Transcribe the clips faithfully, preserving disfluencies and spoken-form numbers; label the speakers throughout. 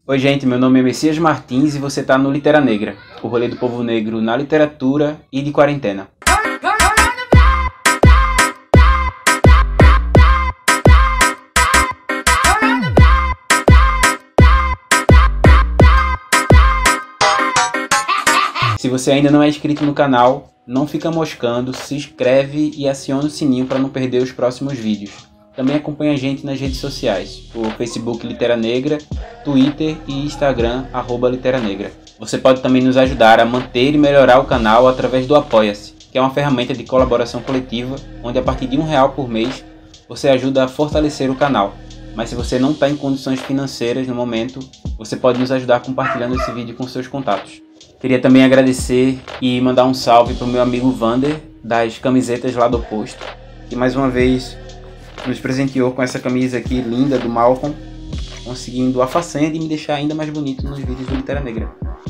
Speaker 1: Oi gente, meu nome é Messias Martins e você está no Litera Negra, o rolê do povo negro na literatura e de quarentena. Se você ainda não é inscrito no canal, não fica moscando, se inscreve e aciona o sininho para não perder os próximos vídeos. Também acompanha a gente nas redes sociais, o Facebook Litera Negra, Twitter e Instagram, arroba Litera Negra. Você pode também nos ajudar a manter e melhorar o canal através do Apoia-se, que é uma ferramenta de colaboração coletiva, onde a partir de um real por mês, você ajuda a fortalecer o canal. Mas se você não está em condições financeiras no momento, você pode nos ajudar compartilhando esse vídeo com seus contatos. Queria também agradecer e mandar um salve para o meu amigo Vander, das camisetas Lado Oposto, que mais uma vez nos presenteou com essa camisa aqui linda do Malcolm, conseguindo a façanha de me deixar ainda mais bonito nos vídeos do Litera Negra.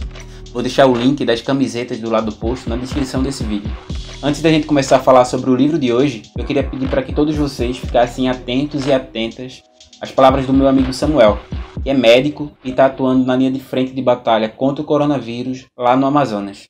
Speaker 1: Vou deixar o link das camisetas do Lado Oposto na descrição desse vídeo. Antes da gente começar a falar sobre o livro de hoje, eu queria pedir para que todos vocês ficassem atentos e atentas às palavras do meu amigo Samuel, que é médico e está atuando na linha de frente de batalha contra o coronavírus lá no Amazonas.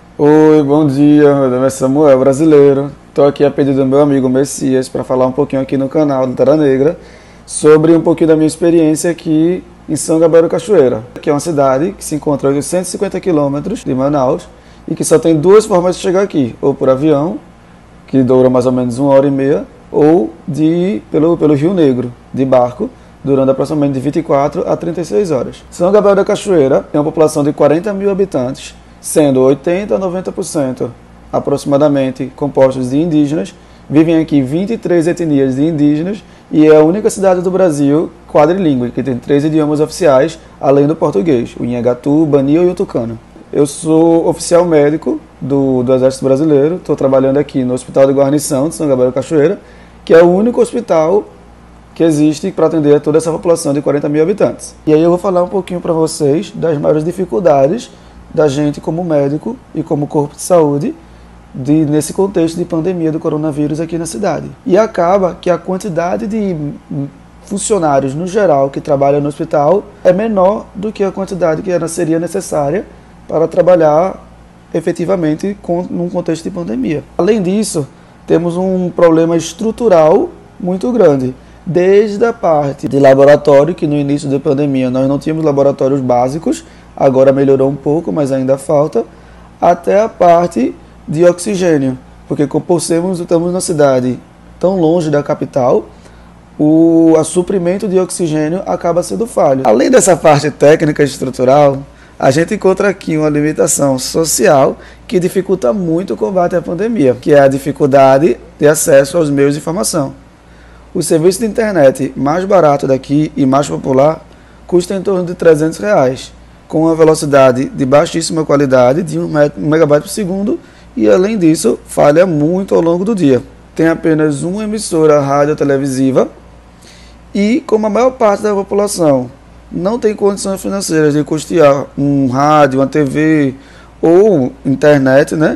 Speaker 2: Oi, bom dia, meu nome é Samuel, brasileiro. Estou aqui a pedido do meu amigo Messias para falar um pouquinho aqui no canal Litera Negra sobre um pouquinho da minha experiência aqui em São Gabriel da Cachoeira, que é uma cidade que se encontra a oitocentos e cinquenta quilômetros de Manaus e que só tem duas formas de chegar aqui, ou por avião, que dura mais ou menos uma hora e meia, ou de ir pelo, pelo Rio Negro, de barco, durando aproximadamente de vinte e quatro a trinta e seis horas. São Gabriel da Cachoeira tem uma população de quarenta mil habitantes, sendo oitenta a noventa por cento aproximadamente compostos de indígenas. Vivem aqui vinte e três etnias de indígenas e é a única cidade do Brasil quadrilíngue, que tem três idiomas oficiais, além do português, o Inhagatu, o Banil e o Tucano. Eu sou oficial médico do, do Exército Brasileiro, estou trabalhando aqui no Hospital de Guarnição de São Gabriel da Cachoeira, que é o único hospital que existe para atender a toda essa população de quarenta mil habitantes. E aí eu vou falar um pouquinho para vocês das maiores dificuldades da gente como médico e como corpo de saúde de, nesse contexto de pandemia do coronavírus aqui na cidade. E acaba que a quantidade de funcionários no geral que trabalham no hospital é menor do que a quantidade que era, seria necessária para trabalhar efetivamente com, num contexto de pandemia. Além disso, temos um problema estrutural muito grande. Desde a parte de laboratório, que no início da pandemia nós não tínhamos laboratórios básicos, agora melhorou um pouco, mas ainda falta, até a parte de oxigênio, porque como sermos, estamos na cidade tão longe da capital, o a suprimento de oxigênio acaba sendo falho. Além dessa parte técnica e estrutural, a gente encontra aqui uma limitação social que dificulta muito o combate à pandemia, que é a dificuldade de acesso aos meios de informação. O serviço de internet mais barato daqui e mais popular custa em torno de trezentos reais, com uma velocidade de baixíssima qualidade, de um megabyte por segundo, e além disso, falha muito ao longo do dia. Tem apenas uma emissora rádio-televisiva e, como a maior parte da população não tem condições financeiras de custear um rádio, uma T V ou internet, né?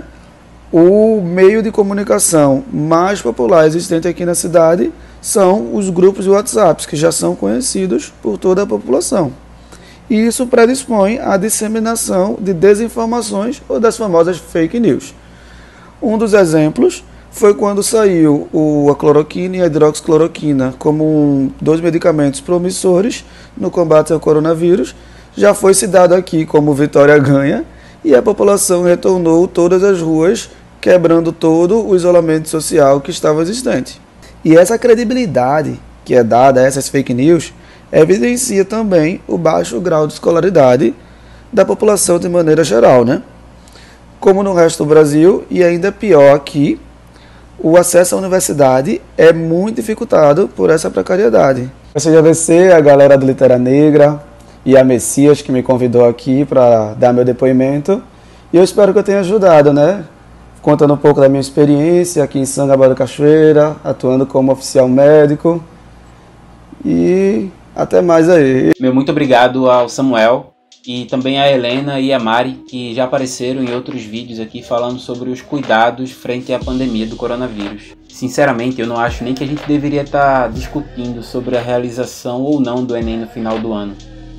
Speaker 2: O meio de comunicação mais popular existente aqui na cidade são os grupos de WhatsApp, que já são conhecidos por toda a população. E isso predispõe à disseminação de desinformações ou das famosas fake news. Um dos exemplos foi quando saiu o, a cloroquina e a hidroxicloroquina como um, dois medicamentos promissores no combate ao coronavírus. Já foi se dado aqui como vitória ganha e a população retornou todas as ruas, quebrando todo o isolamento social que estava existente. E essa credibilidade que é dada a essas fake news evidencia também o baixo grau de escolaridade da população de maneira geral, né? Como no resto do Brasil, e ainda pior aqui, o acesso à universidade é muito dificultado por essa precariedade. Gostaria de agradecer a galera do Litera Negra e a Messias que me convidou aqui para dar meu depoimento. E eu espero que eu tenha ajudado, né? Contando um pouco da minha experiência aqui em São Gabriel da Cachoeira, atuando como oficial médico. E até mais aí.
Speaker 1: Meu muito obrigado ao Samuel e também a Helena e a Mari, que já apareceram em outros vídeos aqui falando sobre os cuidados frente à pandemia do coronavírus. Sinceramente, eu não acho nem que a gente deveria estar discutindo sobre a realização ou não do Enem no final do ano.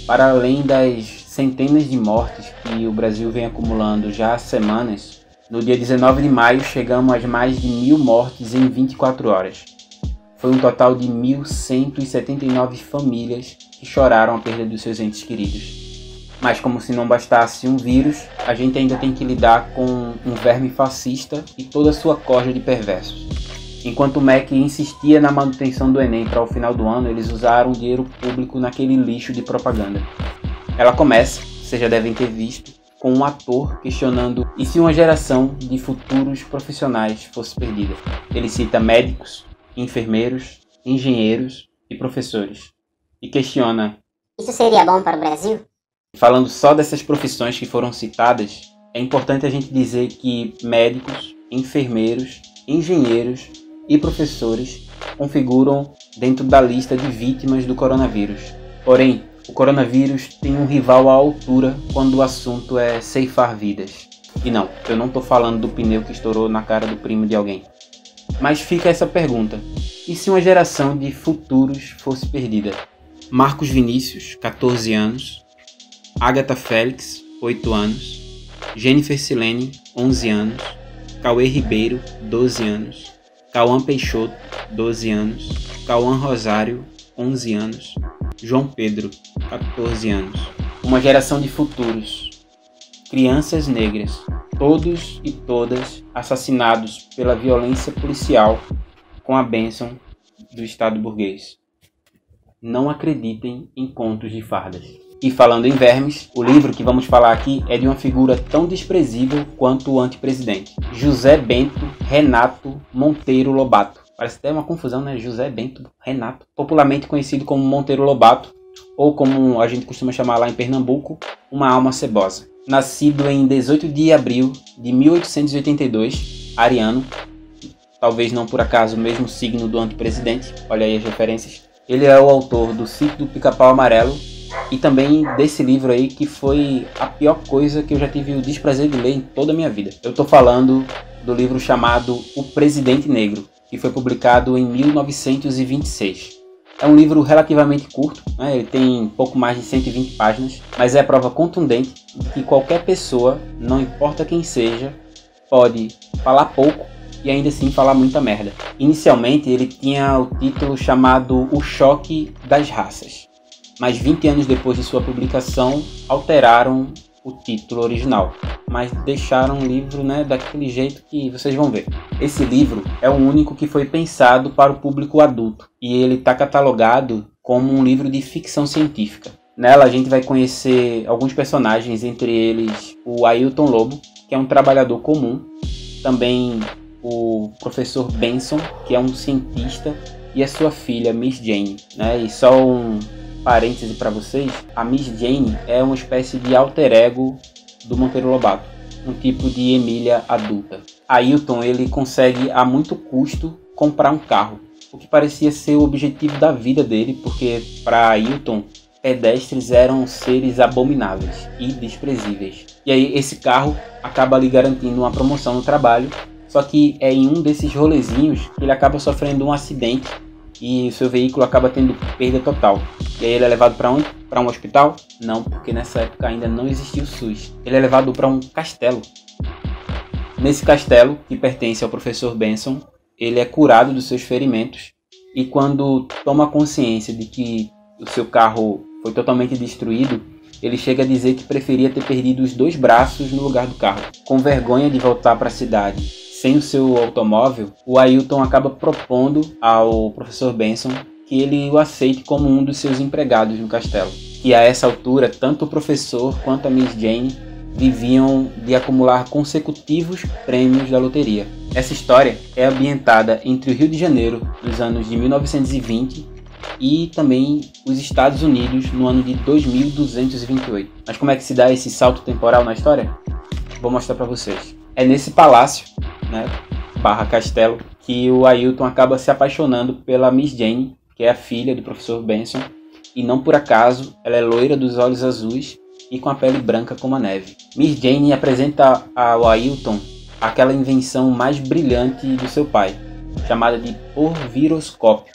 Speaker 1: Para além das centenas de mortes que o Brasil vem acumulando já há semanas, no dia dezenove de maio chegamos a mais de mil mortes em vinte e quatro horas. Foi um total de mil cento e setenta e nove famílias que choraram a perda dos seus entes queridos. Mas como se não bastasse um vírus, a gente ainda tem que lidar com um verme fascista e toda a sua corja de perversos. Enquanto o M E C insistia na manutenção do Enem para o final do ano, eles usaram o dinheiro público naquele lixo de propaganda. Ela começa, vocês já devem ter visto, com um ator questionando e se uma geração de futuros profissionais fosse perdida. Ele cita médicos, enfermeiros, engenheiros e professores. E questiona:
Speaker 3: isso seria bom para o Brasil?
Speaker 1: Falando só dessas profissões que foram citadas, é importante a gente dizer que médicos, enfermeiros, engenheiros e professores configuram dentro da lista de vítimas do coronavírus. Porém, o coronavírus tem um rival à altura quando o assunto é ceifar vidas. E não, eu não estou falando do pneu que estourou na cara do primo de alguém. Mas fica essa pergunta: e se uma geração de futuros fosse perdida? Marcos Vinícius, catorze anos, Agatha Félix, oito anos, Jennifer Silene, onze anos, Cauê Ribeiro, doze anos, Cauã Peixoto, doze anos, Cauã Rosário, onze anos, João Pedro, catorze anos. Uma geração de futuros, crianças negras, todos e todas assassinados pela violência policial com a bênção do Estado burguês. Não acreditem em contos de fardas. E falando em vermes, o livro que vamos falar aqui é de uma figura tão desprezível quanto o antepresidente. José Bento Renato Monteiro Lobato. Parece até uma confusão, né? José Bento Renato. Popularmente conhecido como Monteiro Lobato, ou como a gente costuma chamar lá em Pernambuco, uma alma cebosa. Nascido em dezoito de abril de mil oitocentos e oitenta e dois, ariano, talvez não por acaso o mesmo signo do antepresidente, olha aí as referências. Ele é o autor do Sítio do Pica-Pau Amarelo, e também desse livro aí que foi a pior coisa que eu já tive o desprazer de ler em toda a minha vida. Eu tô falando do livro chamado O Presidente Negro, que foi publicado em mil novecentos e vinte e seis. É um livro relativamente curto, né? Ele tem pouco mais de cento e vinte páginas, mas é a prova contundente de que qualquer pessoa, não importa quem seja, pode falar pouco e ainda assim falar muita merda. Inicialmente ele tinha o título chamado O Choque das Raças, mas vinte anos depois de sua publicação, alteraram o título original, mas deixaram o livro, né, daquele jeito que vocês vão ver. Esse livro é o único que foi pensado para o público adulto, e ele está catalogado como um livro de ficção científica. Nela a gente vai conhecer alguns personagens, entre eles o Ailton Lobo, que é um trabalhador comum, também o professor Benson, que é um cientista, e a sua filha, Miss Jane, né? E só um parêntese para vocês, a Miss Jane é uma espécie de alter ego do Monteiro Lobato, um tipo de Emília adulta. Ailton, ele consegue a muito custo comprar um carro, o que parecia ser o objetivo da vida dele, porque para Ailton, pedestres eram seres abomináveis e desprezíveis. E aí esse carro acaba lhe garantindo uma promoção no trabalho, só que é em um desses rolezinhos que ele acaba sofrendo um acidente e o seu veículo acaba tendo perda total. E aí ele é levado para onde? Para um hospital? Não, porque nessa época ainda não existia o SUS. Ele é levado para um castelo. Nesse castelo, que pertence ao professor Benson, ele é curado dos seus ferimentos e quando toma consciência de que o seu carro foi totalmente destruído, ele chega a dizer que preferia ter perdido os dois braços no lugar do carro. Com vergonha de voltar para a cidade sem o seu automóvel, o Ailton acaba propondo ao professor Benson que ele o aceite como um dos seus empregados no castelo. E a essa altura, tanto o professor quanto a Miss Jane viviam de acumular consecutivos prêmios da loteria. Essa história é ambientada entre o Rio de Janeiro, nos anos de mil novecentos e vinte, e também os Estados Unidos, no ano de dois mil duzentos e vinte e oito. Mas como é que se dá esse salto temporal na história? Vou mostrar para vocês. É nesse palácio, né, barra castelo, que o Ailton acaba se apaixonando pela Miss Jane, que é a filha do professor Benson, e não por acaso ela é loira dos olhos azuis e com a pele branca como a neve. Miss Jane apresenta ao Ailton aquela invenção mais brilhante do seu pai, chamada de porviroscópio,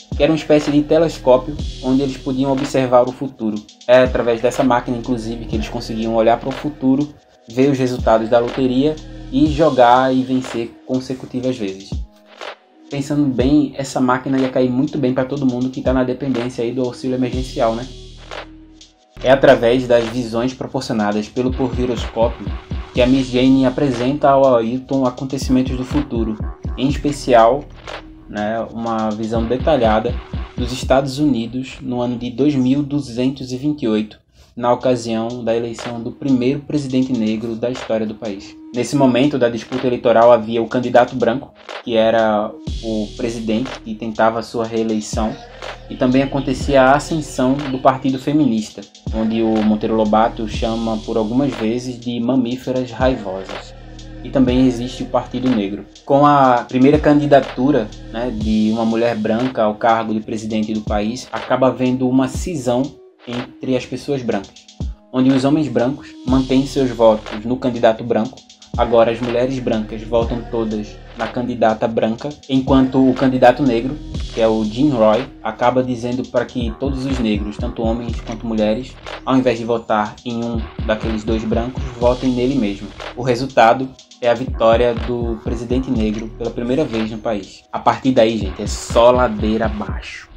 Speaker 1: que era uma espécie de telescópio onde eles podiam observar o futuro. É através dessa máquina, inclusive, que eles conseguiam olhar para o futuro, ver os resultados da loteria e jogar e vencer consecutivas vezes. Pensando bem, essa máquina ia cair muito bem para todo mundo que está na dependência aí do auxílio emergencial, né? É através das visões proporcionadas pelo porviroscópio que a Miss Jane apresenta ao Ailton acontecimentos do futuro, em especial, né, uma visão detalhada dos Estados Unidos no ano de dois mil duzentos e vinte e oito, na ocasião da eleição do primeiro presidente negro da história do país. Nesse momento da disputa eleitoral havia o candidato branco, que era o presidente que tentava a sua reeleição, e também acontecia a ascensão do Partido Feminista, onde o Monteiro Lobato chama por algumas vezes de mamíferas raivosas. E também existe o Partido Negro. Com a primeira candidatura, né, de uma mulher branca ao cargo de presidente do país, acaba havendo uma cisão entre as pessoas brancas, onde os homens brancos mantêm seus votos no candidato branco. Agora as mulheres brancas votam todas na candidata branca, enquanto o candidato negro, que é o Jim Roy, acaba dizendo para que todos os negros, tanto homens quanto mulheres, ao invés de votar em um daqueles dois brancos, votem nele mesmo. O resultado é a vitória do presidente negro pela primeira vez no país. A partir daí, gente, é só ladeira abaixo.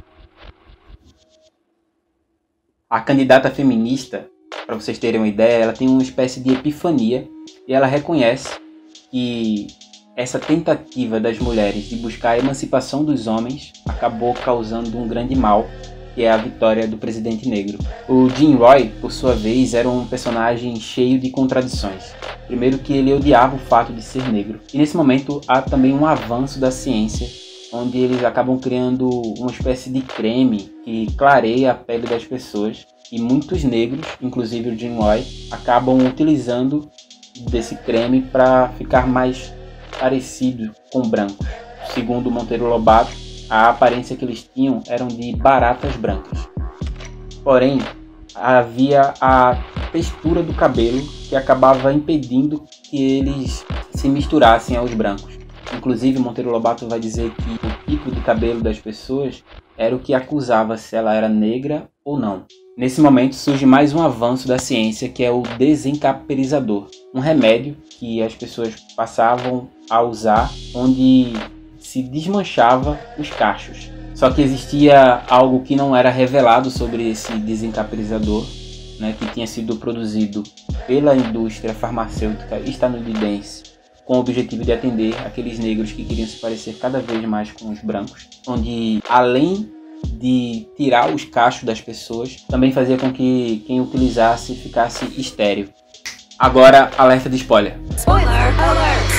Speaker 1: A candidata feminista, para vocês terem uma ideia, ela tem uma espécie de epifania e ela reconhece que essa tentativa das mulheres de buscar a emancipação dos homens acabou causando um grande mal, que é a vitória do presidente negro. O Jim Roy, por sua vez, era um personagem cheio de contradições. Primeiro que ele odiava o fato de ser negro. E nesse momento há também um avanço da ciência, onde eles acabam criando uma espécie de creme que clareia a pele das pessoas. E muitos negros, inclusive o Jim Roy, acabam utilizando desse creme para ficar mais parecido com brancos. Segundo Monteiro Lobato, a aparência que eles tinham eram de baratas brancas. Porém, havia a textura do cabelo que acabava impedindo que eles se misturassem aos brancos. Inclusive, Monteiro Lobato vai dizer que o tipo de cabelo das pessoas era o que acusava se ela era negra ou não. Nesse momento surge mais um avanço da ciência, que é o desencaperizador, um remédio que as pessoas passavam a usar onde se desmanchava os cachos. Só que existia algo que não era revelado sobre esse desencaperizador, né, que tinha sido produzido pela indústria farmacêutica estadunidense com o objetivo de atender aqueles negros que queriam se parecer cada vez mais com os brancos, onde além de tirar os cachos das pessoas, também fazia com que quem utilizasse ficasse estéril. Agora, alerta de spoiler. Spoiler alert!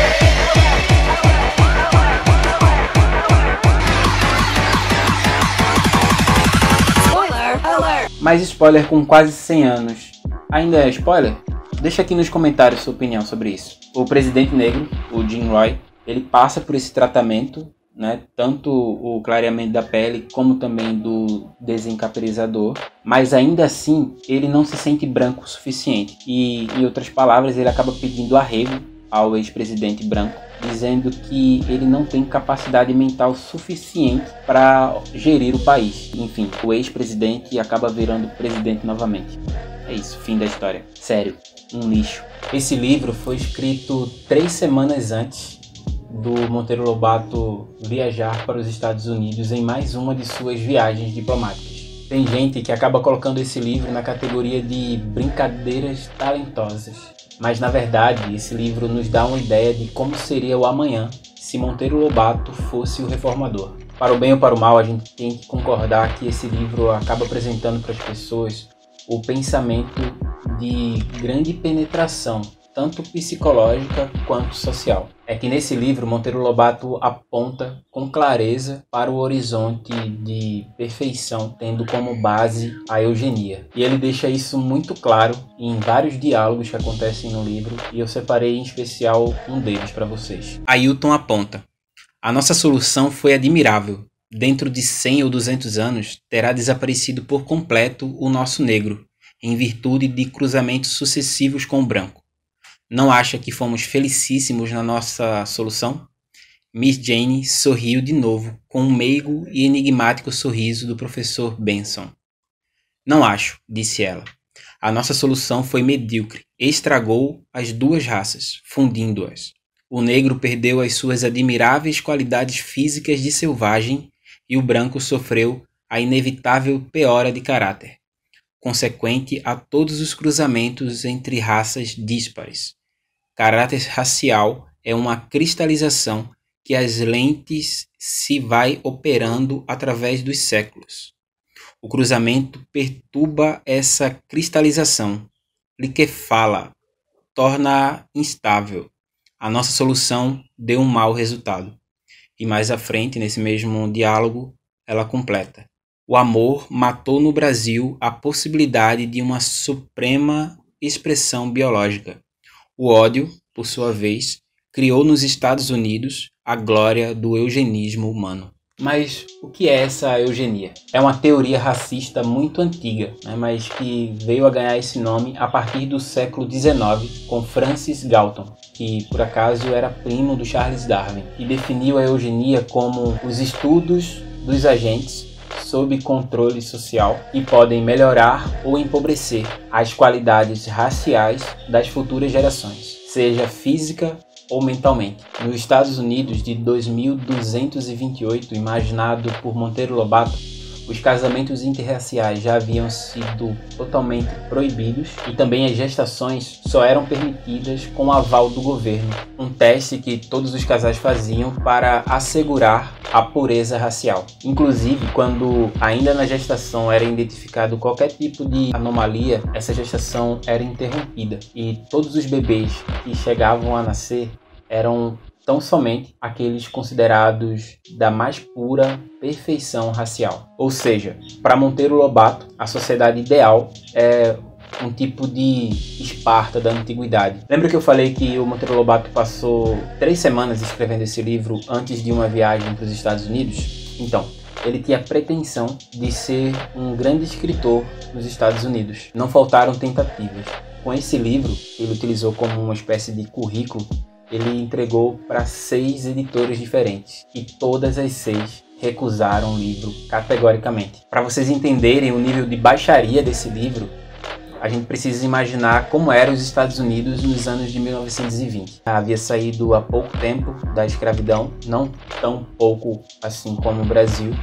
Speaker 1: Spoiler alert! Mais spoiler com quase cem anos. Ainda é spoiler? Deixa aqui nos comentários sua opinião sobre isso. O presidente negro, o Jim Roy, ele passa por esse tratamento, né, tanto o clareamento da pele como também do desencaperizador, mas ainda assim ele não se sente branco o suficiente e, em outras palavras, ele acaba pedindo arrego ao ex-presidente branco, dizendo que ele não tem capacidade mental suficiente para gerir o país. Enfim, o ex-presidente acaba virando presidente novamente. É isso, fim da história. Sério, um lixo. Esse livro foi escrito três semanas antes do Monteiro Lobato viajar para os Estados Unidos em mais uma de suas viagens diplomáticas. Tem gente que acaba colocando esse livro na categoria de brincadeiras talentosas, mas na verdade esse livro nos dá uma ideia de como seria o amanhã se Monteiro Lobato fosse o reformador. Para o bem ou para o mal, a gente tem que concordar que esse livro acaba apresentando para as pessoas o pensamento de grande penetração, tanto psicológica quanto social. É que nesse livro Monteiro Lobato aponta com clareza para o horizonte de perfeição, tendo como base a eugenia. E ele deixa isso muito claro em vários diálogos que acontecem no livro, e eu separei em especial um deles para vocês. Ailton aponta: a nossa solução foi admirável. Dentro de cem ou duzentos anos terá desaparecido por completo o nosso negro, em virtude de cruzamentos sucessivos com o branco. Não acha que fomos felicíssimos na nossa solução? Miss Jane sorriu de novo com o meigo e enigmático sorriso do professor Benson. Não acho, disse ela. A nossa solução foi medíocre. Estragou as duas raças, fundindo-as. O negro perdeu as suas admiráveis qualidades físicas de selvagem e o branco sofreu a inevitável piora de caráter, consequente a todos os cruzamentos entre raças díspares. Caráter racial é uma cristalização que as lentes se vai operando através dos séculos. O cruzamento perturba essa cristalização, liquefala, torna-a instável. A nossa solução deu um mau resultado. E mais à frente, nesse mesmo diálogo, ela completa. O amor matou no Brasil a possibilidade de uma suprema expressão biológica. O ódio, por sua vez, criou nos Estados Unidos a glória do eugenismo humano. Mas o que é essa eugenia? É uma teoria racista muito antiga, né, mas que veio a ganhar esse nome a partir do século dezenove com Francis Galton, que por acaso era primo do Charles Darwin, e definiu a eugenia como os estudos dos agentes sob controle social que podem melhorar ou empobrecer as qualidades raciais das futuras gerações, seja física ou mentalmente. Nos Estados Unidos de dois mil duzentos e vinte e oito, imaginado por Monteiro Lobato, os casamentos interraciais já haviam sido totalmente proibidos e também as gestações só eram permitidas com o aval do governo, um teste que todos os casais faziam para assegurar a pureza racial. Inclusive, quando ainda na gestação era identificado qualquer tipo de anomalia, essa gestação era interrompida e todos os bebês que chegavam a nascer eram tão somente aqueles considerados da mais pura perfeição racial. Ou seja, para Monteiro Lobato, a sociedade ideal é um tipo de Esparta da antiguidade. Lembra que eu falei que o Monteiro Lobato passou três semanas escrevendo esse livro antes de uma viagem para os Estados Unidos? Então, ele tinha a pretensão de ser um grande escritor nos Estados Unidos. Não faltaram tentativas. Com esse livro, que ele utilizou como uma espécie de currículo, ele entregou para seis editores diferentes e todas as seis recusaram o livro categoricamente. Para vocês entenderem o nível de baixaria desse livro, a gente precisa imaginar como eram os Estados Unidos nos anos de mil novecentos e vinte. Havia saído há pouco tempo da escravidão, não tão pouco assim como o Brasil,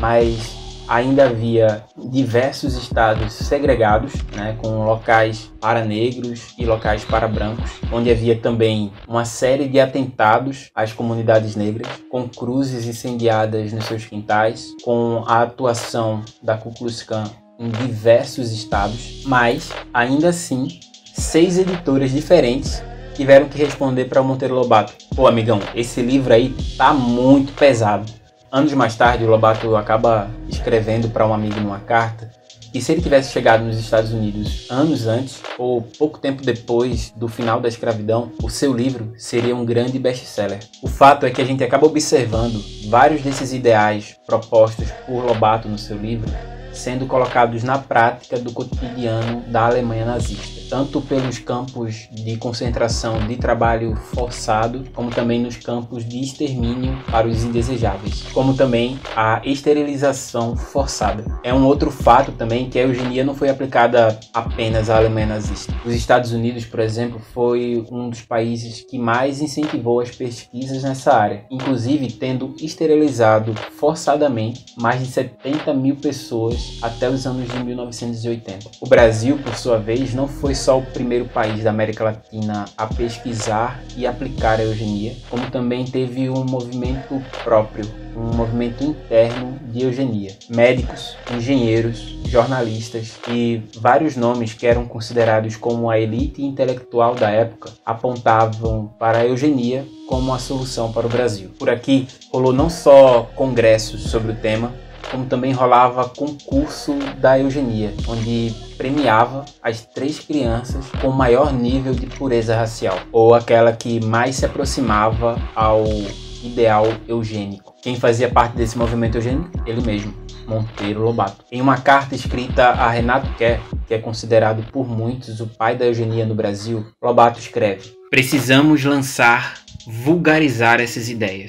Speaker 1: mas ainda havia diversos estados segregados, né, com locais para negros e locais para brancos, onde havia também uma série de atentados às comunidades negras, com cruzes incendiadas nos seus quintais, com a atuação da Ku Klux Klan em diversos estados, mas, ainda assim, seis editoras diferentes tiveram que responder para o Monteiro Lobato: pô, amigão, esse livro aí tá muito pesado. Anos mais tarde, o Lobato acaba escrevendo para um amigo numa carta que se ele tivesse chegado nos Estados Unidos anos antes, ou pouco tempo depois do final da escravidão, o seu livro seria um grande best-seller. O fato é que a gente acaba observando vários desses ideais propostos por Lobato no seu livro sendo colocados na prática do cotidiano da Alemanha nazista, tanto pelos campos de concentração de trabalho forçado, como também nos campos de extermínio para os indesejáveis, como também a esterilização forçada. É um outro fato também que a eugenia não foi aplicada apenas à Alemanha nazista. Os Estados Unidos, por exemplo, foi um dos países que mais incentivou as pesquisas nessa área, inclusive tendo esterilizado forçadamente mais de setenta mil pessoas até os anos de mil novecentos e oitenta. O Brasil, por sua vez, não foi só o primeiro país da América Latina a pesquisar e aplicar a eugenia, como também teve um movimento próprio, um movimento interno de eugenia. Médicos, engenheiros, jornalistas e vários nomes que eram considerados como a elite intelectual da época apontavam para a eugenia como a solução para o Brasil. Por aqui rolou não só congressos sobre o tema, como também rolava concurso da eugenia, onde premiava as três crianças com maior nível de pureza racial, ou aquela que mais se aproximava ao ideal eugênico. Quem fazia parte desse movimento eugênico? Ele mesmo, Monteiro Lobato. Em uma carta escrita a Renato Kerr, que é considerado por muitos o pai da eugenia no Brasil, Lobato escreve: precisamos lançar, vulgarizar essas ideias.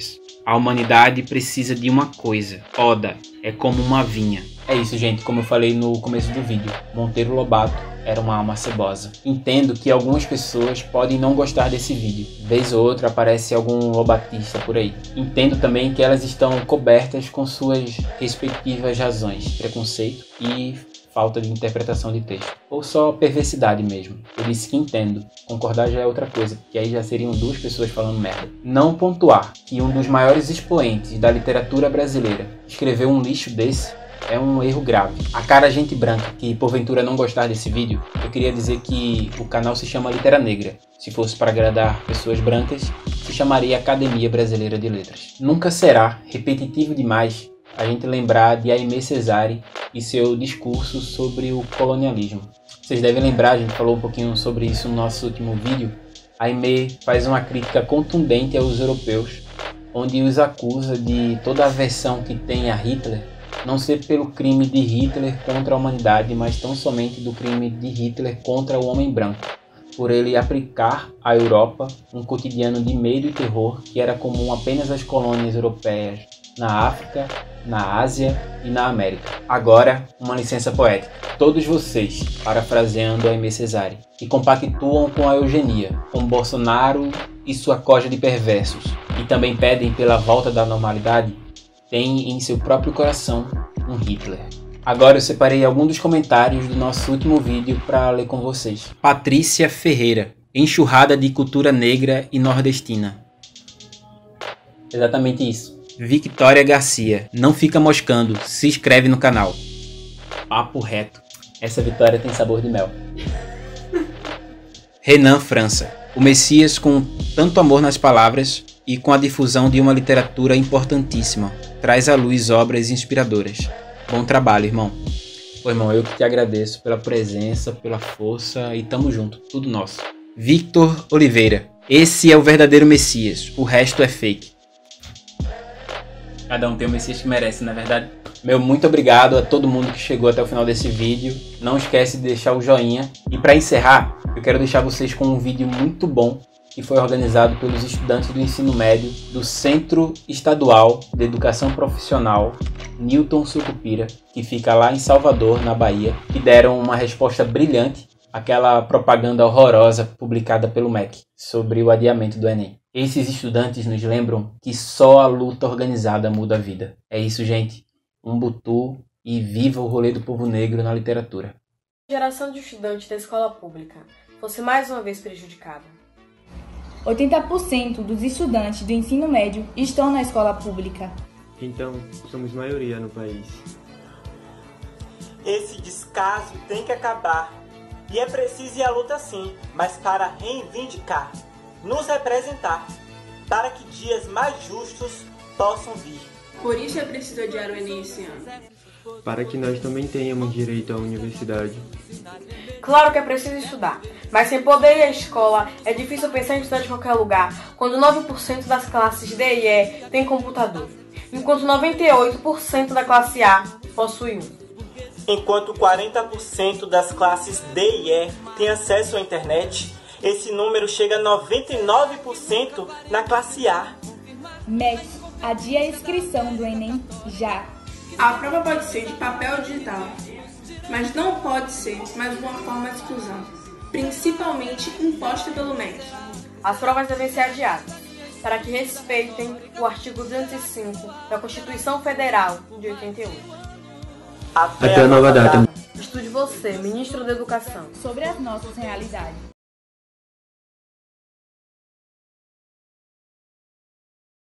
Speaker 1: A humanidade precisa de uma coisa. Oda é como uma vinha. É isso, gente. Como eu falei no começo do vídeo, Monteiro Lobato era uma alma cebosa. Entendo que algumas pessoas podem não gostar desse vídeo. Vez ou outra aparece algum lobatista por aí. Entendo também que elas estão cobertas com suas respectivas razões, preconceito e falta de interpretação de texto. Ou só perversidade mesmo. Eu disse que entendo. Concordar já é outra coisa, porque aí já seriam duas pessoas falando merda. Não pontuar que um dos maiores expoentes da literatura brasileira escreveu um lixo desse é um erro grave. A cara gente branca que porventura não gostar desse vídeo, eu queria dizer que o canal se chama Litera Negra. Se fosse para agradar pessoas brancas, se chamaria Academia Brasileira de Letras. Nunca será repetitivo demais a gente lembrar de Aimé Césaire e seu discurso sobre o colonialismo. Vocês devem lembrar, a gente falou um pouquinho sobre isso no nosso último vídeo. Aimé faz uma crítica contundente aos europeus, onde os acusa de toda a aversão que tem a Hitler, não ser pelo crime de Hitler contra a humanidade, mas tão somente do crime de Hitler contra o homem branco, por ele aplicar à Europa um cotidiano de medo e terror que era comum apenas às colônias europeias na África, na Ásia e na América. Agora, uma licença poética. Todos vocês, parafraseando Aimé Césaire, que compactuam com a eugenia, com Bolsonaro e sua coja de perversos, e também pedem pela volta da normalidade, têm em seu próprio coração um Hitler. Agora eu separei alguns dos comentários do nosso último vídeo para ler com vocês. Patrícia Ferreira, enxurrada de cultura negra e nordestina. Exatamente isso. Victoria Garcia, não fica moscando, se inscreve no canal. Papo reto. Essa vitória tem sabor de mel. Renan França, o Messias com tanto amor nas palavras e com a difusão de uma literatura importantíssima, traz à luz obras inspiradoras. Bom trabalho, irmão. Pô, irmão, eu que te agradeço pela presença, pela força e tamo junto, tudo nosso. Victor Oliveira, esse é o verdadeiro Messias, o resto é fake. Cada um tem o Messias que merece, não é verdade? Meu muito obrigado a todo mundo que chegou até o final desse vídeo. Não esquece de deixar o joinha. E para encerrar, eu quero deixar vocês com um vídeo muito bom que foi organizado pelos estudantes do ensino médio do Centro Estadual de Educação Profissional Newton Sucupira, que fica lá em Salvador, na Bahia, que deram uma resposta brilhante àquela propaganda horrorosa publicada pelo M E C sobre o adiamento do Enem. Esses estudantes nos lembram que só a luta organizada muda a vida. É isso, gente. Umbutu e viva o rolê do povo negro na literatura.
Speaker 4: A geração de estudantes da escola pública fosse mais uma vez prejudicada.
Speaker 5: oitenta por cento dos estudantes do ensino médio estão na escola pública.
Speaker 6: Então, somos maioria no país.
Speaker 7: Esse descaso tem que acabar. E é preciso ir à luta sim, mas para reivindicar, nos representar, para que dias mais justos possam vir.
Speaker 8: Por isso é preciso adiar o Enem esse ano.
Speaker 6: Para que nós também tenhamos direito à universidade.
Speaker 4: Claro que é preciso estudar, mas sem poder ir à escola é difícil pensar em estudar de qualquer lugar, quando nove por cento das classes D e E tem computador, enquanto noventa e oito por cento da classe A possui um.
Speaker 7: Enquanto quarenta por cento das classes D e E tem acesso à internet, esse número chega a noventa e nove por cento na classe A.
Speaker 5: M E C, adia a inscrição do Enem já.
Speaker 8: A prova pode ser de papel ou digital, mas não pode ser mais uma forma de exclusão, principalmente imposta pelo M E C.
Speaker 4: As provas devem ser adiadas, para que respeitem o artigo duzentos e cinco da Constituição Federal de oitenta e oito.
Speaker 7: Até,
Speaker 6: Até a nova data.
Speaker 4: Estude você, ministro da Educação.
Speaker 5: Sobre as nossas realidades.